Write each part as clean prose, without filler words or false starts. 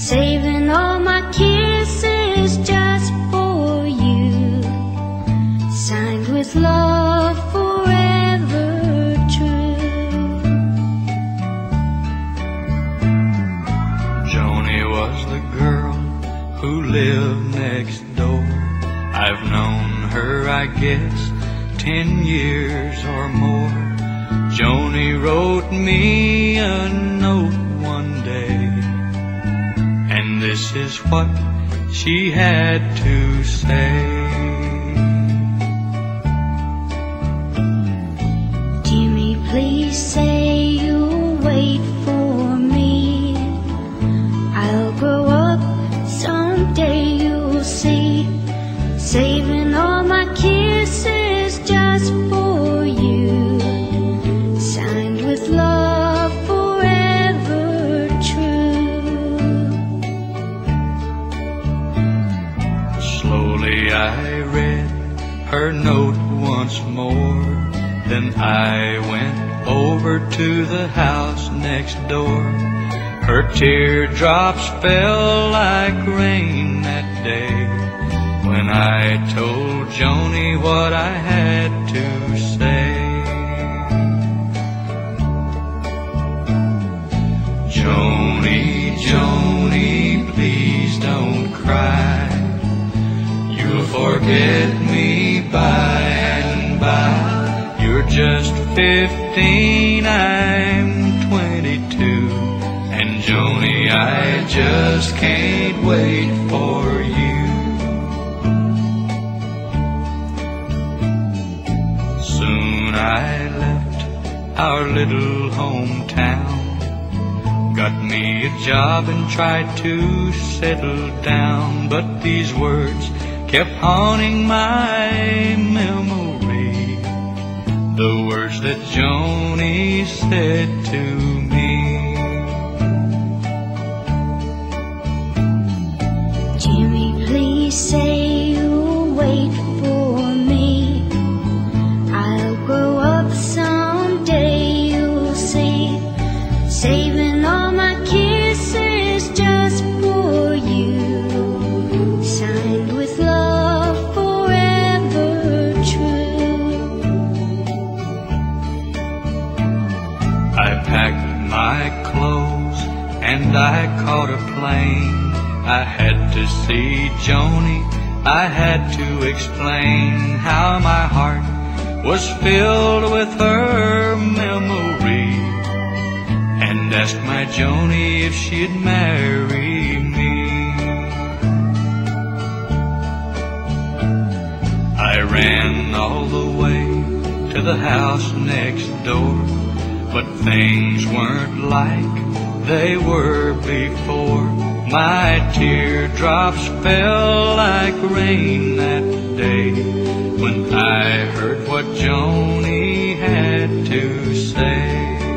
saving all my kisses just for you, signed with love forever true. Joni was the girl who lived next door. I've known her, I guess, 10 years or more. Joni wrote me a note one day, and this is what she had to say. Jimmy, please say you'll wait for me. I'll grow up, someday you'll see, saving all my kisses just for you, signed with love forever true. Slowly I read her note once more, then I went over to the house next door. Her teardrops fell like rain that day when I told Joni what I had to say. Joni, Joni, please don't cry. You'll forget me by and by. You're just 15, I'm 22. And Joni, I just can't wait for you. Soon I left our little hometown, got me a job and tried to settle down. But these words kept haunting my memory, the words that Joni said to me. Jimmy, please say you'll wait for me. I'll grow up, someday you'll see, saving all my kisses just for you, signed with love forever true. I packed my clothes and I caught a plane. I had to see Joni, I had to explain how my heart was filled with her memory, and asked my Joni if she'd marry me. I ran all the way to the house next door, but things weren't like they were before. My teardrops fell like rain that day when I heard what Joni had to say.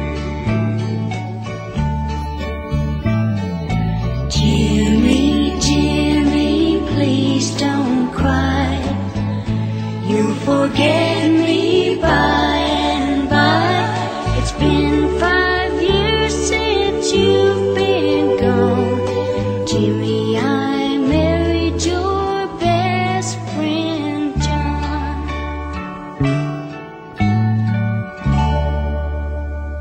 Jimmy, Jimmy, please don't cry. You'll forget me by and by. It's been 5 years since you've been gone. Jimmy, I married your best friend, John.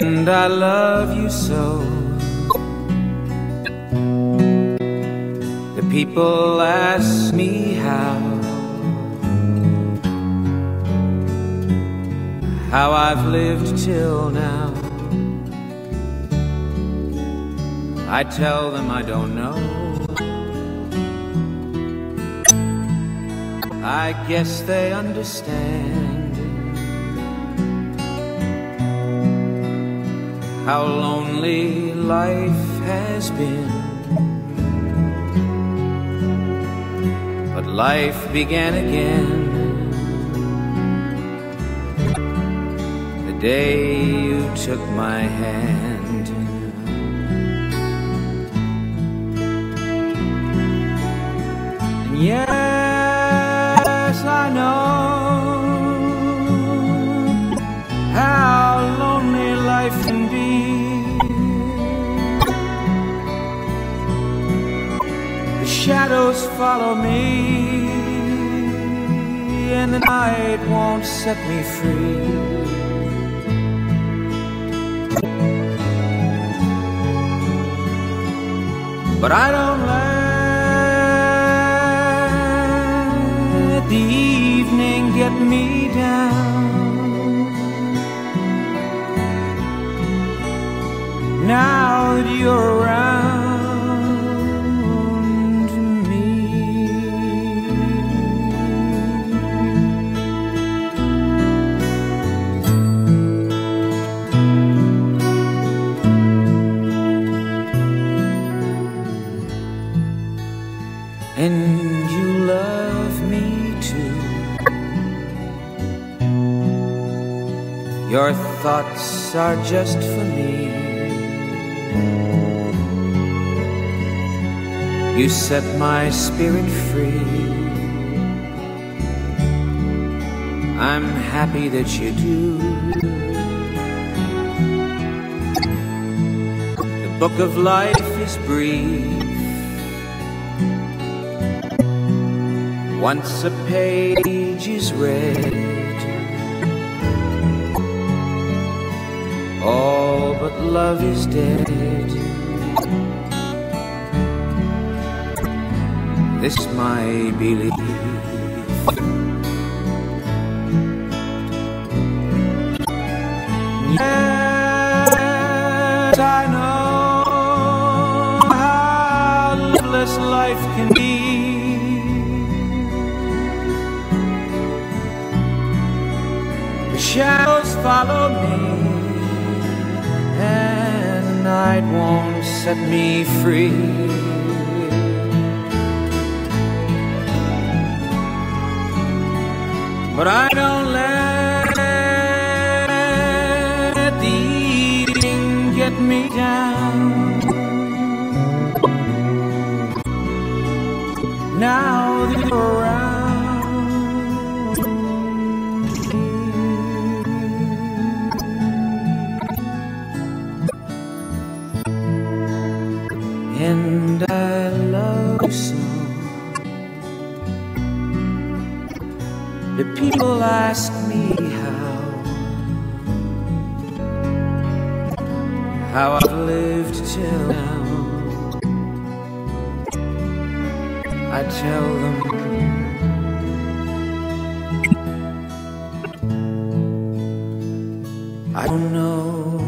And I love you so. The people ask me how I've lived till now. I tell them I don't know. I guess they understand how lonely life has been. But life began again the day you took my hand. And yes, I know how lonely life can be. The shadows follow me, and the night won't set me free. But I don't let the evening get me down. Now that you're around me, and you love me too. Your thoughts are just for me. You set my spirit free. I'm happy that you do. The book of life is brief. Once a page is read, all but love is dead. This is my belief. Yes, I know how loveless life can be. The shadows follow me, and the night won't set me free. But I don't let the evening get me down. Now that you're around, and I love you so. The people ask me how I've lived till now. I tell them I don't know.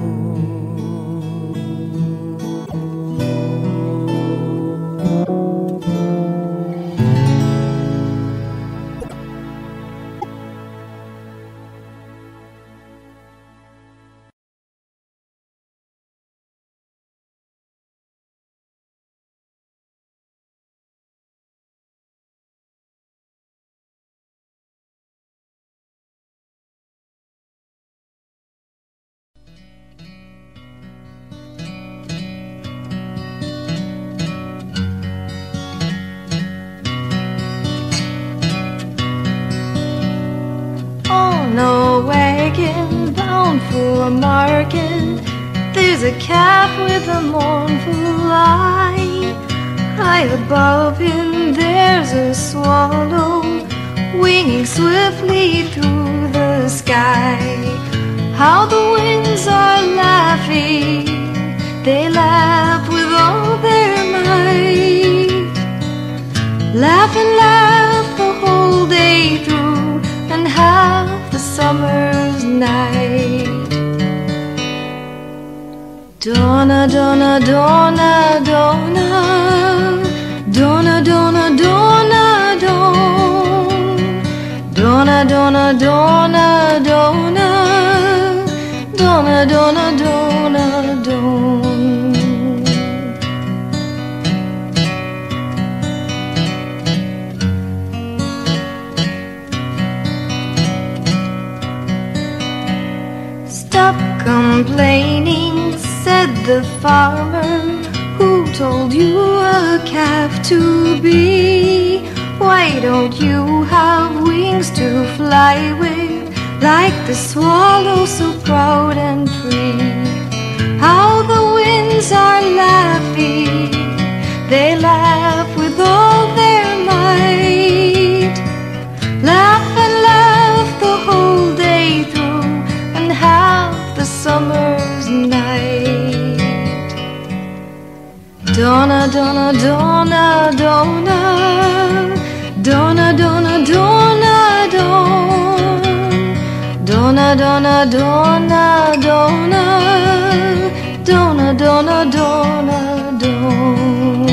No wagon bound for market. There's a calf with a mournful eye. High above him there's a swallow winging swiftly through the sky. how the winds are laughing. They laugh with all their might. Laugh and laugh the whole day through, and half the summer's night. Donna, Donna, Donna, Donna, Donna, Donna, Donna, Donna, Donna, Donna, Donna, Donna, Donna, Donna, Donna. Stop complaining, said the farmer. Who told you a calf to be? Why don't you have wings to fly with, like the swallow so proud and free? How the winds are laughing, they laugh with all their might. Laugh and laugh the whole day through, and half the summer's night. Donna, Donna, Donna, Donna, Donna, Donna, Donna, Donna, Donna, Donna, Donna, Donna, Donna, Donna, Donna.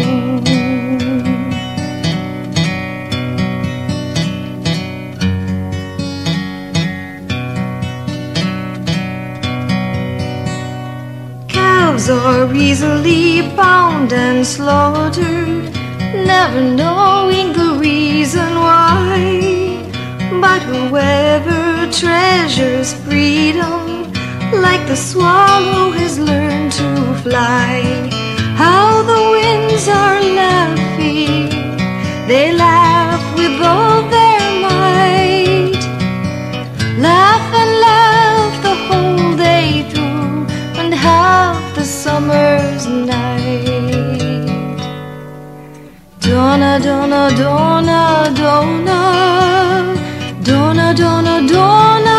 Calves are easily bound and slaughtered, never knowing the reason why. But whoever treasures freedom, like the swallow has learned to fly. How the winds are laughing, they laugh with all their might. Laugh and laugh the whole day through, and half the summer's night. Donna, Donna, Donna, Donna, Donna, Donna, Donna,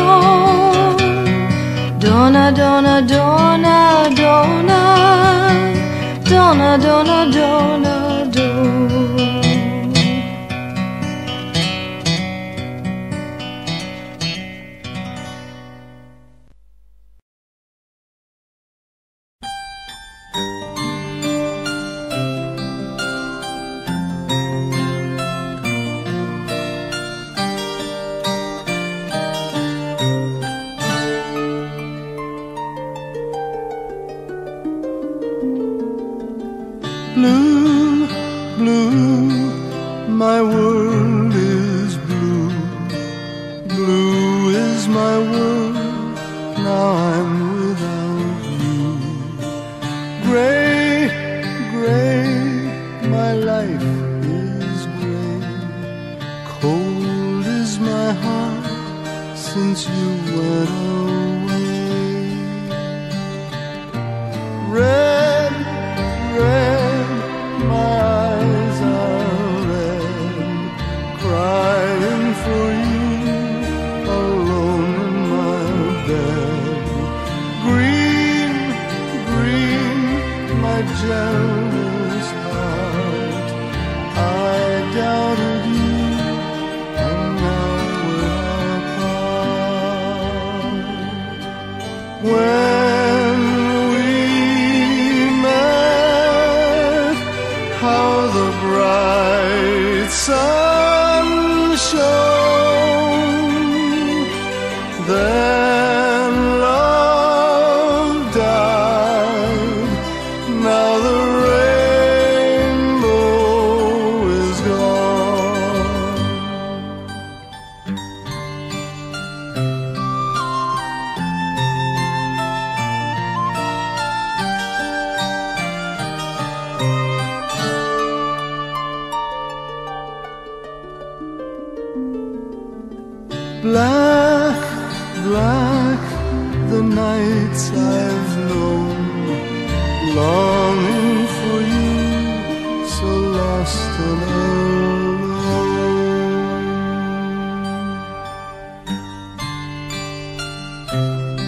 Donna, Donna, Donna, Donna, Donna, Donna, Donna, Donna. Blue, blue, my world is blue. Blue is my world, now I'm without you. Gray, gray, my life is gray. Cold is my heart since you went away. Red, red, my eyes are red, crying for you, alone in my bed. Green, green, my jealous heart, I doubted you, and now we're apart. When we met, how the bright sun shone. Then love died, now the rainbow is gone. Black, black, the nights I've known, longing for you, so lost and alone.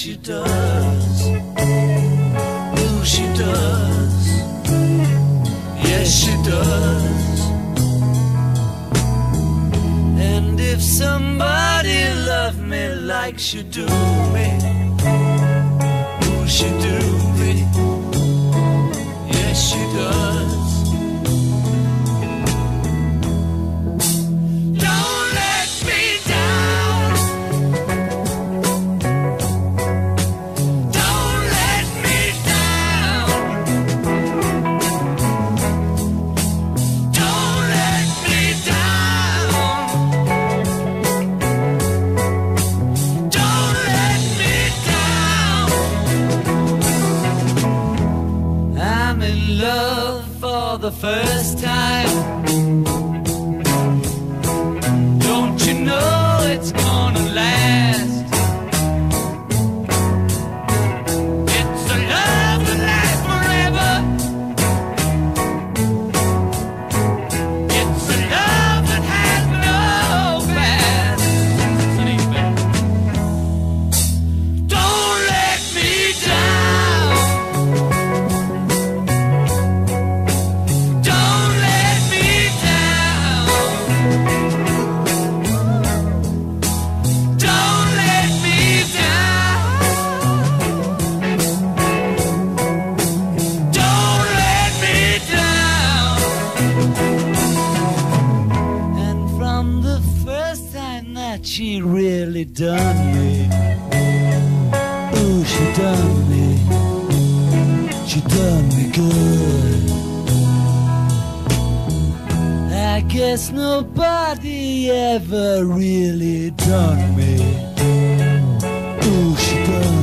she does. Ooh, she does. Yes, she does. And if somebody loved me like she do me, ooh, she do me. Yes, she does. Don't let me down. Don't let me down. Don't let me down. Don't let me down. I'm in love for the first time. Don't you know it's gonna last? It's a love that lasts forever. It's a love that has no past. Don't let me down. Don't let me down. Don't let me down. Don't let me down. And from the first time that she really done me, ooh, she done me. She done me good. I guess nobody ever really done me. Ooh, she done